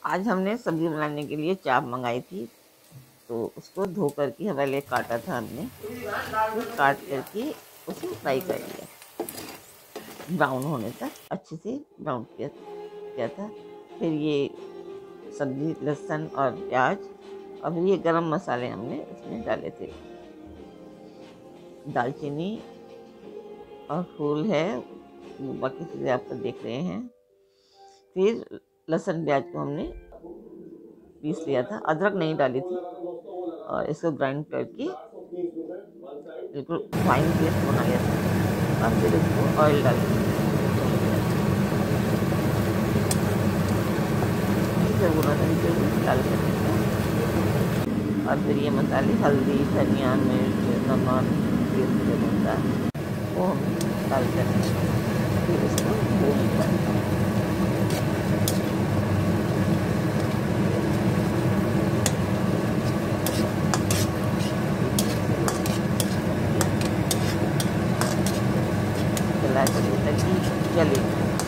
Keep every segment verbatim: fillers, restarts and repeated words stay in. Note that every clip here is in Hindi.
आज हमने सब्जी बनाने के लिए चाप मंगाई थी, तो उसको धो करके पहले काटा था हमने, फिर काट करके उसे फ्राई कर लिया ब्राउन होने तक, अच्छे से ब्राउन किया किया था। फिर ये सब्जी, लहसुन और प्याज और फिर ये गरम मसाले हमने इसमें डाले थे, दालचीनी और फूल है, बाकी चीज़ें आप तो देख रहे हैं। फिर लहसुन प्याज को हमने पीस लिया था, अदरक नहीं डाली थी, और इसको ग्राइंड करके बिल्कुल फाइन पेस्ट बना लिया था। और फिर इसको ऑयल डाल के डाल कर और फिर ये मसाले हल्दी, धनिया, मिर्च, नमक, जो होता है वो हम डाल कर फिर इसको भून कर ताकि जले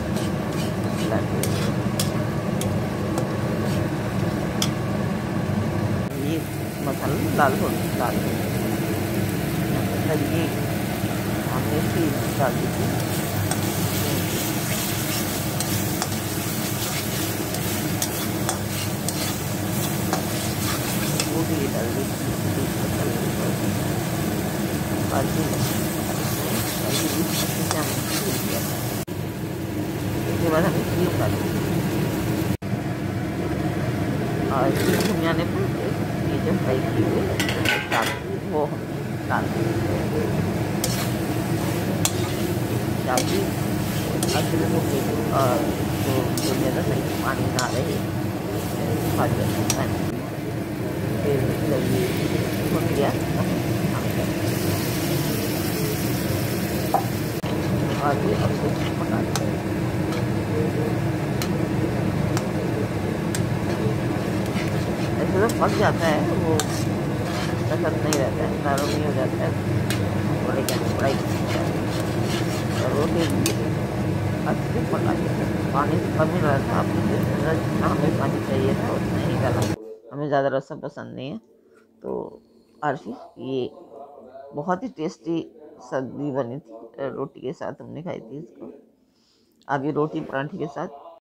ये मसाला लाल हो लाल हो तब ये हमने चीज डाल दी थी, वो भी डाल दी थी और उसके बाद हमें क्रीम डाली और क्रीम भुन जाने पर ये जो फ्राई की हुई वो हम डाल देंगे और जो ज़्यादा सही पानी ना रहे फिर जब ये भुन गया और ये अब पका देंगे। ऐसे तो पक जाता है, वो कसर नहीं रहता है, नरम नहीं हो जाता है, थोड़े क्या फ्राई और रोटी अच्छे से पका देते हैं। पानी कम ही रहता है, आपको जितना हमें पानी चाहिए था उतना ही डाला, हमें ज़्यादा रसम पसंद नहीं है। तो आरफी ये बहुत ही टेस्टी सब्जी बनी थी, रोटी के साथ हमने खाई थी इसको। आप ये रोटी पराठे के साथ